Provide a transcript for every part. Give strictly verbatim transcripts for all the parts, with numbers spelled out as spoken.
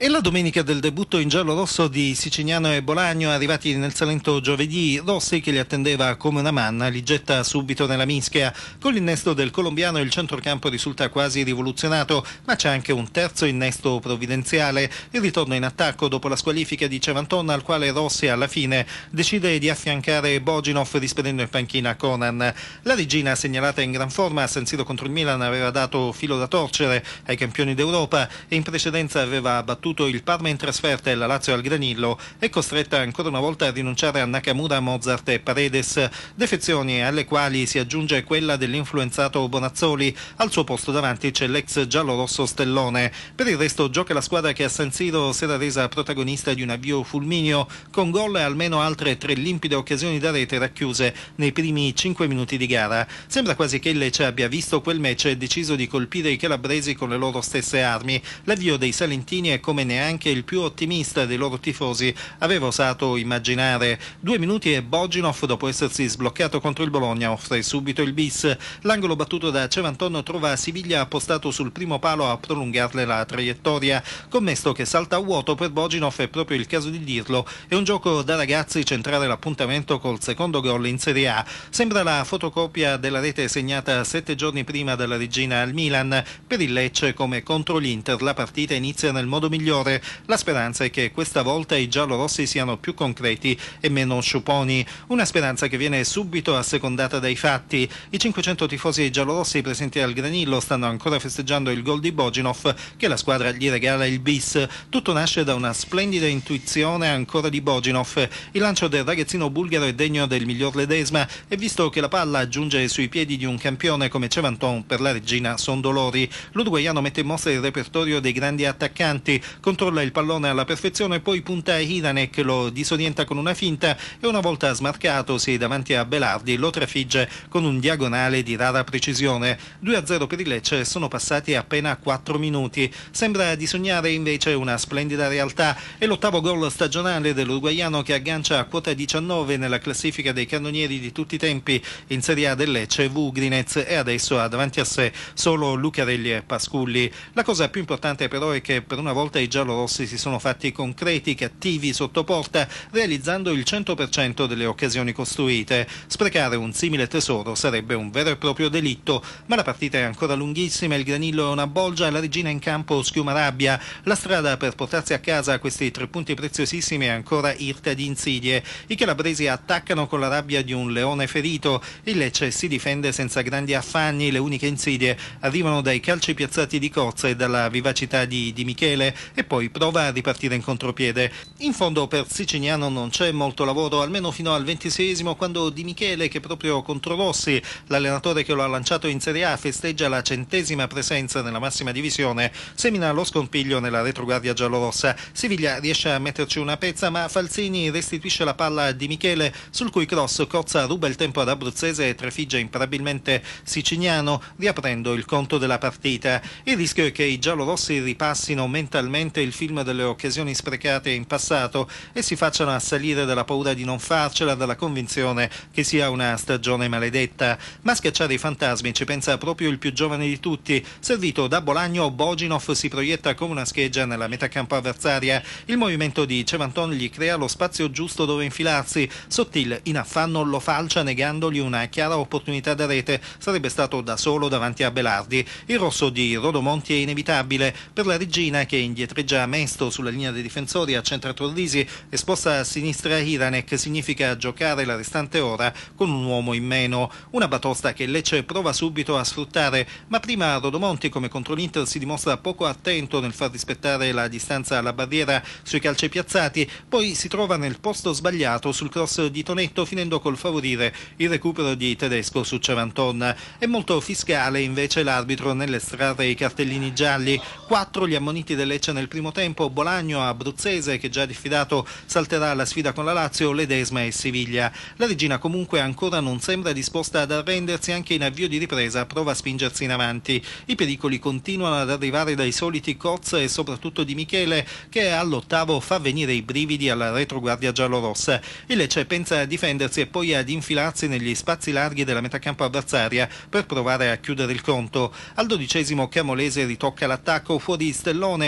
E la domenica del debutto in giallo-rosso di Sicignano e Bolagno, arrivati nel Salento giovedì, Rossi, che li attendeva come una manna, li getta subito nella mischia. Con l'innesto del colombiano il centrocampo risulta quasi rivoluzionato, ma c'è anche un terzo innesto provvidenziale. Il ritorno in attacco dopo la squalifica di Cevanton, al quale Rossi alla fine decide di affiancare Boginov rispedendo in panchina Conan. La regina, segnalata in gran forma a San Siro contro il Milan, aveva dato filo da torcere ai campioni d'Europa e in precedenza aveva battuto il Parma in trasferta e la Lazio al Granillo. È costretta ancora una volta a rinunciare a Nakamura, Mozart e Paredes, defezioni alle quali si aggiunge quella dell'influenzato Bonazzoli. Al suo posto davanti c'è l'ex giallorosso Stellone. Per il resto gioca la squadra che a San Siro si era resa protagonista di un avvio fulmineo, con gol e almeno altre tre limpide occasioni da rete racchiuse nei primi cinque minuti di gara. Sembra quasi che il Lecce abbia visto quel match e deciso di colpire i calabresi con le loro stesse armi. L'avvio dei salentini è come neanche il più ottimista dei loro tifosi aveva osato immaginare. Due minuti e Boginov, dopo essersi sbloccato contro il Bologna, offre subito il bis. L'angolo battuto da Cevanton trova Siviglia appostato sul primo palo a prolungarle la traiettoria. Commesto che salta a vuoto per Boginov, è proprio il caso di dirlo. È un gioco da ragazzi centrare l'appuntamento col secondo gol in Serie A. Sembra la fotocopia della rete segnata sette giorni prima dalla regina al Milan. Per il Lecce, come contro l'Inter, la partita inizia nel modo migliore. La speranza è che questa volta i giallorossi siano più concreti e meno sciuponi. Una speranza che viene subito assecondata dai fatti. I cinquecento tifosi giallorossi presenti al Granillo stanno ancora festeggiando il gol di Boginov, che la squadra gli regala il bis. Tutto nasce da una splendida intuizione ancora di Boginov. Il lancio del ragazzino bulgaro è degno del miglior Ledesma, e visto che la palla giunge sui piedi di un campione come Cevanton, per la regina son dolori. L'uruguaiano mette in mostra il repertorio dei grandi attaccanti, controlla il pallone alla perfezione, poi punta a Hiranek, lo disorienta con una finta e una volta smarcatosi davanti a Belardi lo trafigge con un diagonale di rara precisione. due a zero per il Lecce, sono passati appena quattro minuti. Sembra di sognare invece una splendida realtà. È l'ottavo gol stagionale dell'uruguaiano, che aggancia a quota diciannove nella classifica dei cannonieri di tutti i tempi. In Serie A del Lecce Vugrinez, e adesso ha davanti a sé solo Lucarelli e Pasculli. La cosa più importante però è che per una volta i giallorossi si sono fatti concreti, cattivi sotto porta, realizzando il cento per cento delle occasioni costruite. Sprecare un simile tesoro sarebbe un vero e proprio delitto, ma la partita è ancora lunghissima, il Granillo è una bolgia e la regina in campo schiuma rabbia. La strada per portarsi a casa questi tre punti preziosissimi è ancora irta di insidie. I calabresi attaccano con la rabbia di un leone ferito, il Lecce si difende senza grandi affanni, le uniche insidie arrivano dai calci piazzati di Cozza e dalla vivacità di Di Michele, e poi prova a ripartire in contropiede. In fondo per Sicignano non c'è molto lavoro, almeno fino al ventiseiesimo, quando Di Michele, che proprio contro Rossi, l'allenatore che lo ha lanciato in Serie A, festeggia la centesima presenza nella massima divisione, semina lo scompiglio nella retroguardia giallorossa. Siviglia riesce a metterci una pezza, ma Falzini restituisce la palla a Di Michele, sul cui cross Cozza ruba il tempo ad Abruzzese e trafigge imparabilmente Sicignano, riaprendo il conto della partita. Il rischio è che i giallorossi ripassino mentalmente il film delle occasioni sprecate in passato e si facciano assalire dalla paura di non farcela, dalla convinzione che sia una stagione maledetta. Ma a schiacciare i fantasmi ci pensa proprio il più giovane di tutti. Servito da Bolagno, Boginov si proietta come una scheggia nella metacampo avversaria. Il movimento di Cevanton gli crea lo spazio giusto dove infilarsi. Sottil, in affanno, lo falcia negandogli una chiara opportunità da rete. Sarebbe stato da solo davanti a Belardi. Il rosso di Rodomonti è inevitabile. Per la regina, che indietreggia mesto sulla linea dei difensori, a centro Trollisi, esposta a sinistra Hiranek, significa giocare la restante ora con un uomo in meno. Una batosta che Lecce prova subito a sfruttare, ma prima Rodomonti, come contro l'Inter, si dimostra poco attento nel far rispettare la distanza alla barriera sui calci piazzati, poi si trova nel posto sbagliato sul cross di Tonetto, finendo col favorire il recupero di Tedesco su Cevanton. È molto fiscale invece l'arbitro nell'estrarre i cartellini gialli. Quattro gli ammoniti del Lecce nel primo tempo: Bolagno, Abruzzese, che già diffidato salterà la sfida con la Lazio, Ledesma e Siviglia. La regina comunque ancora non sembra disposta ad arrendersi, anche in avvio di ripresa prova a spingersi in avanti. I pericoli continuano ad arrivare dai soliti Cozza e soprattutto Di Michele, che all'ottavo fa venire i brividi alla retroguardia giallorossa. Il Lecce pensa a difendersi e poi ad infilarsi negli spazi larghi della metacampo avversaria per provare a chiudere il conto. Al dodicesimo Camolese ritocca l'attacco fuori Stellone, ma i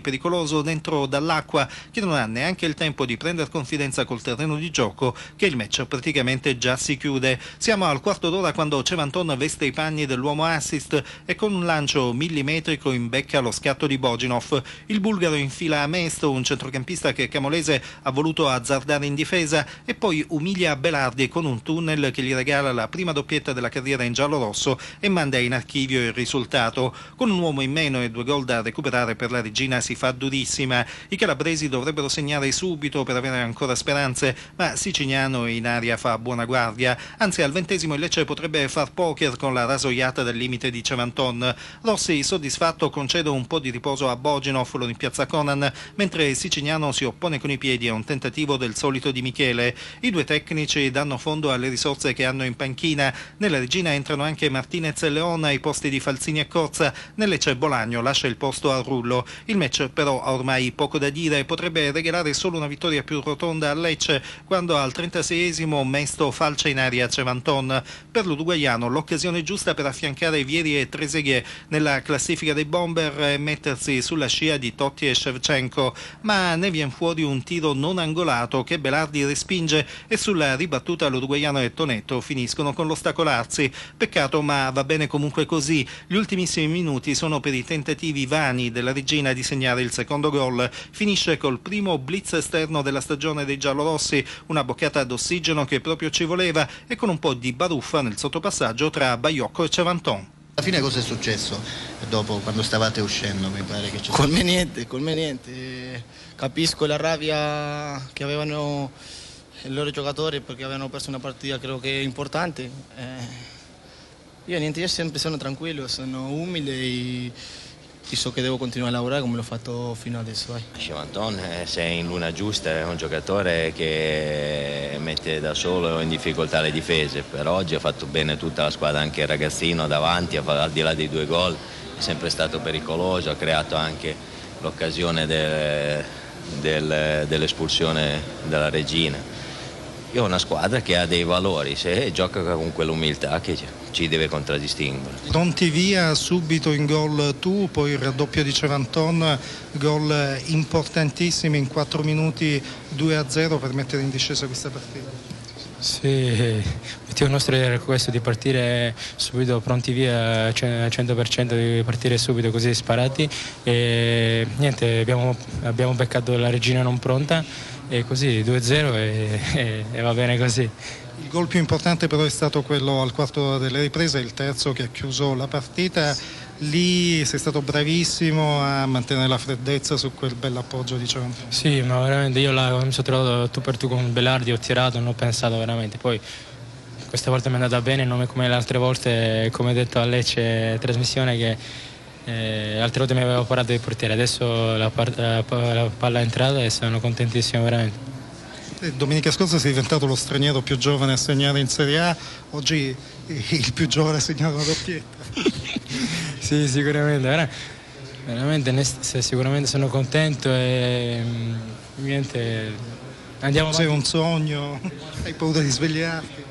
pericoloso dentro dall'acqua che non ha neanche il tempo di prendere confidenza col terreno di gioco che il match praticamente già si chiude. Siamo al quarto d'ora quando Cevanton veste i panni dell'uomo assist e con un lancio millimetrico imbecca lo scatto di Boginov. Il bulgaro infila a Mesto, un centrocampista che Camolese ha voluto azzardare in difesa, e poi umilia Belardi con un tunnel che gli regala la prima doppietta della carriera in giallorosso e manda in archivio il risultato. Con un uomo in meno e due gol da recuperare per la Regina si fa durissima. I calabresi dovrebbero segnare subito per avere ancora speranze, ma Sicignano in aria fa buona guardia. Anzi, al ventesimo il Lecce potrebbe far poker con la rasoiata del limite di Cevanton. Rossi, soddisfatto, concede un po' di riposo a Boginov, lo rimpiazza Conan, mentre Sicignano si oppone con i piedi a un tentativo del solito di Michele. I due tecnici danno fondo alle risorse che hanno in panchina. Nella Regina entrano anche Martinez e Leon ai posti di Falzini e Cozza. Nel Lecce Bolagno lascia il posto a Rullo. Il match però ha ormai poco da dire, potrebbe regalare solo una vittoria più rotonda al Lecce quando al trentaseiesimo Mesto falcia in aria Cevanton. Per l'uruguaiano l'occasione giusta per affiancare Vieri e Trezeguet nella classifica dei bomber e mettersi sulla scia di Totti e Shevchenko, ma ne viene fuori un tiro non angolato che Belardi respinge e sulla ribattuta l'uruguaiano e Tonetto finiscono con l'ostacolarsi. Peccato, ma va bene comunque così. Gli ultimissimi minuti sono per i tentativi vani della Regina di segnare il secondo gol. Finisce col primo blitz esterno della stagione dei giallorossi, una boccata d'ossigeno che proprio ci voleva, e con un po' di baruffa nel sottopassaggio tra Baiocco e Cevanton. Alla fine cosa è successo dopo, quando stavate uscendo? Mi pare che c'è Con me niente, con me niente. Capisco la rabbia che avevano i loro giocatori perché avevano perso una partita credo che importante. Eh, io niente, io sempre sono tranquillo, sono umile e, e so che devo continuare a lavorare come l'ho fatto fino adesso. Vai. Cevanton, eh, se è in luna giusta, è un giocatore che mette da solo in difficoltà le difese. Per oggi ha fatto bene tutta la squadra, anche il ragazzino davanti, al di là dei due gol, è sempre stato pericoloso, ha creato anche l'occasione del, del, dell'espulsione della Regina. Io ho una squadra che ha dei valori, se gioca con quell'umiltà che ci deve contraddistinguere. Pronti via subito in gol tu, poi il raddoppio di Cevanton, gol importantissimi in quattro minuti, due a zero per mettere in discesa questa partita. Sì, l'obiettivo nostro era questo, di partire subito pronti via al cento per cento, di partire subito così sparati, e niente, abbiamo, abbiamo beccato la Regina non pronta e così due a zero e, e, e va bene così. Il gol più importante però è stato quello al quarto delle riprese, il terzo che ha chiuso la partita. Lì sei stato bravissimo a mantenere la freddezza su quel bell'appoggio di Cevanton. Sì, ma veramente io là, mi sono trovato tu per tu con Belardi, ho tirato, non ho pensato veramente. Poi questa volta mi è andata bene, non è come le altre volte, come detto a Lecce trasmissione, che eh, altre volte mi avevo parato di portiere, adesso la, la, la palla è entrata e sono contentissimo veramente. Domenica scorsa sei diventato lo straniero più giovane a segnare in Serie A, oggi il più giovane a segnare una doppietta. Sì, sicuramente, veramente sicuramente sono contento e niente, andiamo Sei avanti. un sogno, hai paura di svegliarti?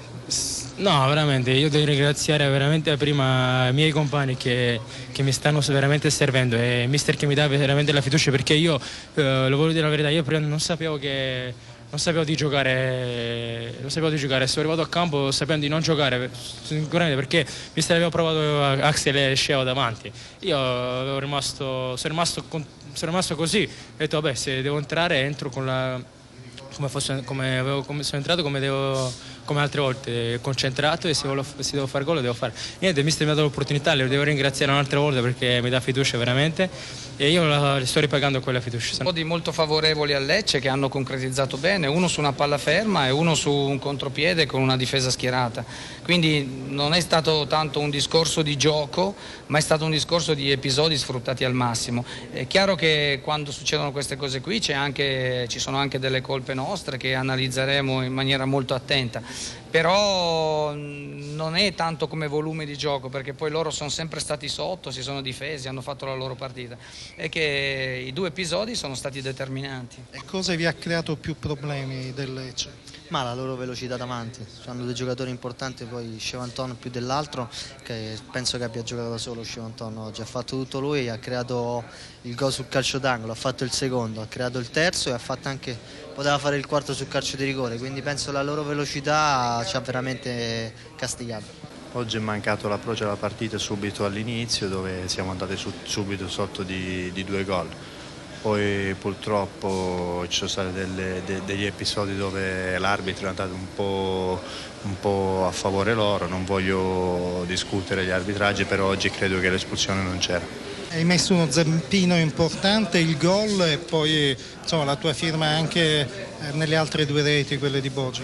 No, veramente, io devo ringraziare veramente prima i miei compagni che, che mi stanno veramente servendo, e mister che mi dà veramente la fiducia, perché io, eh, lo voglio dire la verità, io prima non sapevo che... non sapevo di giocare, non sapevo di giocare, sono arrivato a campo sapendo di non giocare, sicuramente perché mister aveva provato Axel e Sceo davanti. Io avevo rimasto, sono rimasto, sono rimasto così, ho detto vabbè, se devo entrare entro con la, come, fosse, come, avevo, come sono entrato come devo, come altre volte, concentrato, e se, volevo, se devo fare gol lo devo fare. Niente, mister mi ha dato l'opportunità, le devo ringraziare un'altra volta perché mi dà fiducia veramente, e io la, le sto ripagando quella fiducia. Un po' di molto favorevoli al Lecce che hanno concretizzato bene, uno su una palla ferma e uno su un contropiede con una difesa schierata. Quindi non è stato tanto un discorso di gioco, ma è stato un discorso di episodi sfruttati al massimo. È chiaro che quando succedono queste cose qui c'è anche, ci sono anche delle colpe nostre che analizzeremo in maniera molto attenta. però non è tanto come volume di gioco, perché poi loro sono sempre stati sotto, si sono difesi, hanno fatto la loro partita, è che i due episodi sono stati determinanti. E cosa vi ha creato più problemi del Lecce? Ma la loro velocità davanti, hanno due giocatori importanti, poi Chevanton più dell'altro, che penso che abbia giocato da solo Chevanton oggi, ha fatto tutto lui, ha creato il gol sul calcio d'angolo, ha fatto il secondo, ha creato il terzo e ha fatto anche, poteva fare il quarto sul calcio di rigore, quindi penso la loro velocità ci ha veramente castigato. Oggi è mancato l'approccio alla partita subito all'inizio, dove siamo andati su, subito sotto di, di due gol. Poi purtroppo ci sono stati delle, de, degli episodi dove l'arbitro è andato un po', un po' a favore loro, non voglio discutere gli arbitraggi, però oggi credo che l'espulsione non c'era. Hai messo uno zampino importante, il gol e poi insomma, la tua firma anche nelle altre due reti, quelle di Boggi.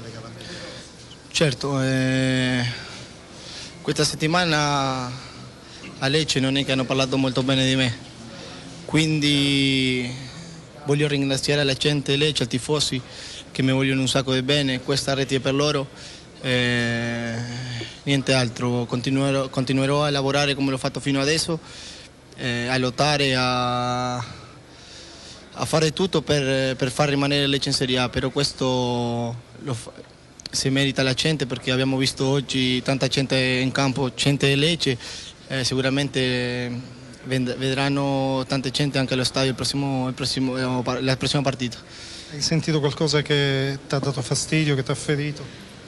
Certo, eh, questa settimana a Lecce non è che hanno parlato molto bene di me. Quindi voglio ringraziare la gente Lecce, i tifosi che mi vogliono un sacco di bene, questa rete è per loro, eh, niente altro, continuerò, continuerò a lavorare come l'ho fatto fino adesso, eh, a lottare, a, a fare tutto per, per far rimanere Lecce in Serie A, però questo lo fa, si merita la gente perché abbiamo visto oggi tanta gente in campo, gente di Lecce, eh, sicuramente vedranno tanta gente anche allo stadio il prossimo, il prossimo, la prossima partita. Hai sentito qualcosa che ti ha dato fastidio, che ti ha ferito?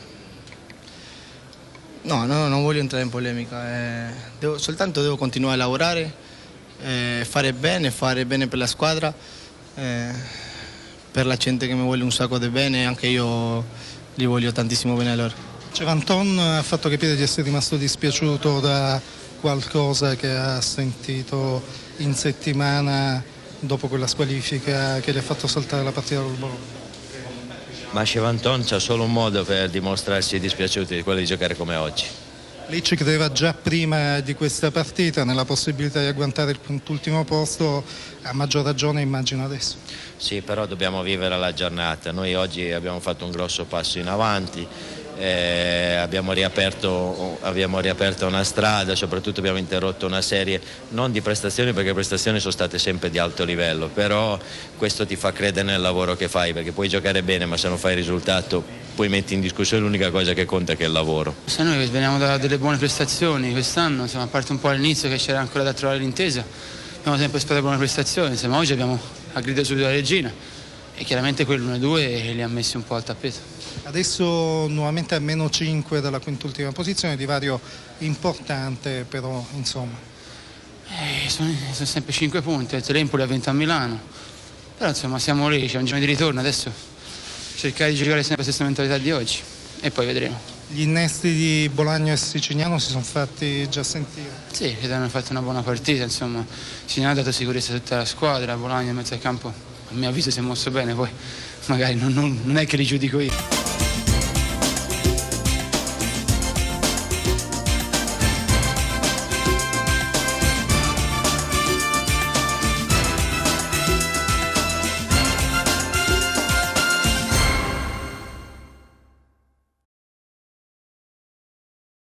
No, no, non voglio entrare in polemica, eh, devo, soltanto devo continuare a lavorare, eh, fare bene, fare bene per la squadra, eh, per la gente che mi vuole un sacco di bene, anche io li voglio tantissimo bene a loro. Chevanton ha fatto capire di essere rimasto dispiaciuto da qualcosa che ha sentito in settimana dopo quella squalifica che gli ha fatto saltare la partita col Bologna. Ma Chevanton c'ha solo un modo per dimostrarsi dispiaciuti, quello di giocare come oggi. Lì ci credeva già prima di questa partita nella possibilità di agguantare il puntultimo posto, a maggior ragione immagino adesso. Sì, però dobbiamo vivere la giornata. Noi oggi abbiamo fatto un grosso passo in avanti, eh, abbiamo, riaperto, abbiamo riaperto una strada, soprattutto abbiamo interrotto una serie non di prestazioni, perché le prestazioni sono state sempre di alto livello, però questo ti fa credere nel lavoro che fai, perché puoi giocare bene ma se non fai il risultato poi metti in discussione l'unica cosa che conta, che è il lavoro. Se noi veniamo da delle buone prestazioni quest'anno, insomma, a parte un po' all'inizio che c'era ancora da trovare l'intesa, abbiamo sempre sperato buone prestazioni, insomma, oggi abbiamo aggredito subito la regina e chiaramente quell'uno e due li ha messi un po' al tappeto. Adesso nuovamente a meno cinque dalla quintultima posizione, divario importante però insomma. Eh, sono, sono sempre cinque punti, il Empoli ha vinto a Milano, però insomma siamo lì, c'è un giorno di ritorno, adesso cercare di giocare sempre la stessa mentalità di oggi e poi vedremo. Gli innesti di Bolagno e Siciliano si sono fatti già sentire? Sì, che hanno fatto una buona partita, insomma, Siciliano ha dato sicurezza a tutta la squadra, Bolagno in mezzo al campo a mio avviso si è mosso bene, poi magari non, non, non è che li giudico io.